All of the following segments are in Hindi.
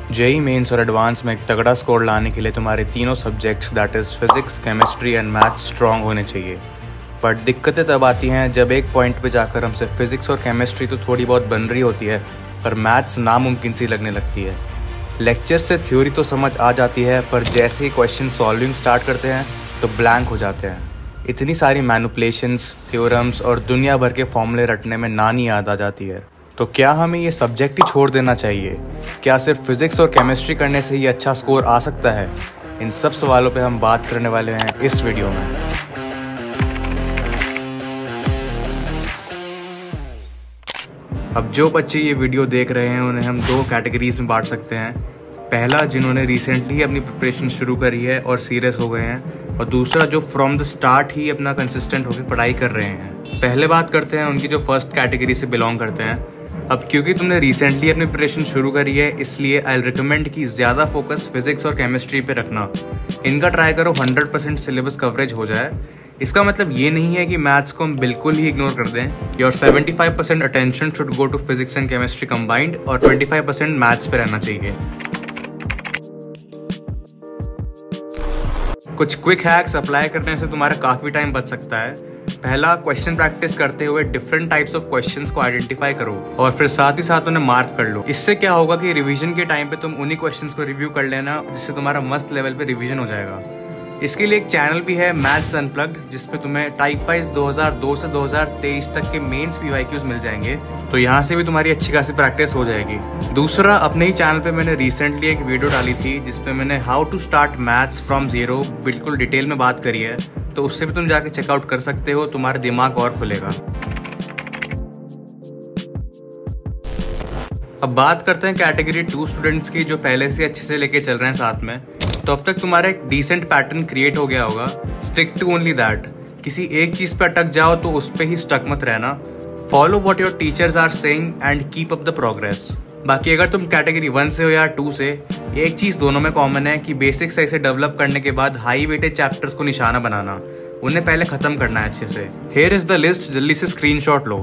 जेई मेंस और एडवांस में एक तगड़ा स्कोर लाने के लिए तुम्हारे तीनों subjects that is physics, chemistry and maths strong होने चाहिए। बट दिक्कतें तब आती हैं जब एक पॉइंट पे जाकर हमसे फिजिक्स और केमिस्ट्री तो थोड़ी बहुत बन रही होती है, पर मैथ्स नामुमकिन सी लगने लगती है। लेक्चर्स से थ्योरी तो समझ आ जाती है, पर जैसे ही क्वेश्चन सॉल्विंग स्टार्ट करते हैं तो ब्लैंक हो जाते हैं। इतनी सारी मैनिपुलेशंस, थ्योरम्स और दुनिया भर के फॉर्मूले रटने में नानी याद आ जाती है। तो क्या हमें ये सब्जेक्ट ही छोड़ देना चाहिए? क्या सिर्फ फिजिक्स और केमिस्ट्री करने से ही अच्छा स्कोर आ सकता है? इन सब सवालों पे हम बात करने वाले हैं इस वीडियो में। अब जो बच्चे ये वीडियो देख रहे हैं उन्हें हम दो कैटेगरीज में बांट सकते हैं। पहला, जिन्होंने रिसेंटली अपनी प्रिपरेशन शुरू करी है और सीरियस हो गए हैं, और दूसरा जो फ्रॉम द स्टार्ट ही अपना कंसिस्टेंट होकर पढ़ाई कर रहे हैं। पहले बात करते हैं उनकी जो फर्स्ट कैटेगरी से बिलोंग करते हैं। अब क्योंकि तुमने रिसेंटली अपनी प्रिपरेशन शुरू करी है, इसलिए आई रिकमेंड कि ज़्यादा फोकस फिजिक्स और केमिस्ट्री पे रखना। इनका ट्राई करो 100% सिलेबस कवरेज हो जाए। इसका मतलब ये नहीं है कि मैथ्स को हम बिल्कुल ही इग्नोर कर दें। Your 75% attention should go to physics and chemistry combined और 25% मैथ्स पे रहना चाहिए। कुछ क्विक हैक्स अप्लाई करने से तुम्हारा काफ़ी टाइम बच सकता है। पहला, क्वेश्चन प्रैक्टिस करते हुए डिफरेंट टाइप्स ऑफ क्वेश्चंस को आइडेंटिफाई करो और फिर साथ ही साथ उन्हें मार्क कर लो। इससे क्या होगा कि रिवीजन के टाइम पे तुम उन्हीं क्वेश्चंस को रिव्यू कर लेना, जिससे तुम्हारा मस्त लेवल पे रिवीजन हो जाएगा। इसके लिए एक चैनल भी है, मैथ्स अनप्लग्ड, जिसपे तुम्हें टाइप वाइज 2002 से 2023 तक के मेंस PYQs मिल जाएंगे, तो यहाँ से भी तुम्हारी अच्छी खासी प्रैक्टिस हो जाएगी। दूसरा, अपने ही चैनल पे मैंने रिसेंटली एक वीडियो डाली थी जिसपे मैंने how to start maths from zero बिल्कुल डिटेल में बात करी है, तो उससे भी तुम जाके चेकआउट कर सकते हो, तुम्हारा दिमाग और खुलेगा। अब बात करते हैं कैटेगरी 2 स्टूडेंट्स की, जो पहले से अच्छे से लेके चल रहे हैं साथ में। तो अब तक तुम्हारा एक डिसेंट पैटर्न क्रिएट हो गया होगा। Stick to only that. किसी एक चीज पे अटक जाओ तो उस पे ही स्टक मत रहना। Follow what your teachers are saying and keep up the progress. बाकी अगर तुम कैटेगरी 1 से हो या 2 से, एक चीज दोनों में कॉमन है कि बेसिक सही से डेवलप करने के बाद हाई वेटेज चैप्टर्स को निशाना बनाना, उन्हें पहले खत्म करना है अच्छे से। हियर इज द लिस्ट, जल्दी से स्क्रीनशॉट लो।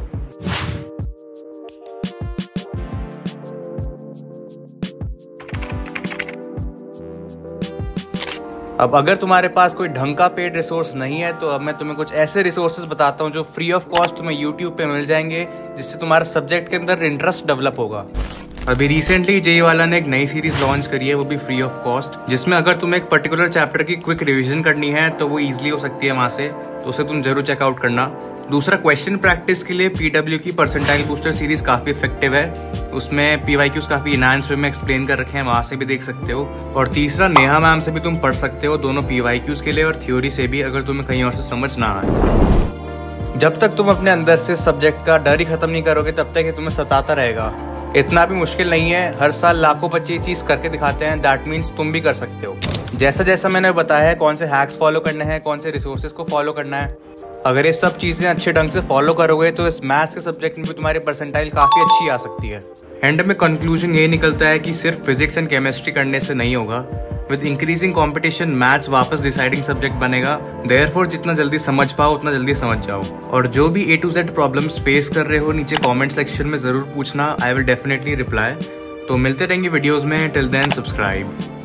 अब अगर तुम्हारे पास कोई ढंग का पेड रिसोर्स नहीं है, तो अब मैं तुम्हें कुछ ऐसे रिसोर्सेज बताता हूँ जो फ्री ऑफ कॉस्ट तुम्हें यूट्यूब पे मिल जाएंगे, जिससे तुम्हारा सब्जेक्ट के अंदर इंटरेस्ट डेवलप होगा। अभी रिसेंटली जेई वाला ने एक नई सीरीज लॉन्च करी है, वो भी फ्री ऑफ कॉस्ट, जिसमें अगर तुम्हें एक पर्टिकुलर चैप्टर की क्विक रिवीजन करनी है तो वो ईजिली हो सकती है वहाँ से, तो उसे तुम जरूर चेकआउट करना। दूसरा, क्वेश्चन प्रैक्टिस के लिए PW की परसेंटाइल बूस्टर सीरीज काफ़ी इफेक्टिव है। उसमें PYQs काफ़ी इनहांस वे में एक्सप्लेन कर रखे हैं, वहाँ से भी देख सकते हो। और तीसरा, नेहा मैम से भी तुम पढ़ सकते हो, दोनों PYQs के लिए और थ्योरी से भी, अगर तुम्हें कहीं और से समझ ना आए। जब तक तुम अपने अंदर से सब्जेक्ट का डर ही खत्म नहीं करोगे, तब तक ये तुम्हें सताता रहेगा। इतना भी मुश्किल नहीं है, हर साल लाखों बच्चे ये चीज़ करके दिखाते हैं, दैट मीन्स तुम भी कर सकते हो। जैसा जैसा मैंने बताया है कौन से हैक्स फॉलो करने हैं, कौन से रिसोर्सेज को फॉलो करना है, अगर ये सब चीज़ें अच्छे ढंग से फॉलो करोगे तो इस मैथ्स के सब्जेक्ट में भी तुम्हारी परसेंटाइल काफ़ी अच्छी आ सकती है। एंड में कंक्लूजन ये निकलता है कि सिर्फ फिजिक्स एंड केमिस्ट्री करने से नहीं होगा। विद इंक्रीजिंग कंपटीशन मैथ्स वापस डिसाइडिंग सब्जेक्ट बनेगा। देयरफॉर जितना जल्दी समझ पाओ उतना जल्दी समझ जाओ। और जो भी A to Z problems face कर रहे हो, नीचे कमेंट सेक्शन में ज़रूर पूछना, आई विल डेफिनेटली रिप्लाई। तो मिलते रहेंगे वीडियोज़ में, टिल देन सब्सक्राइब।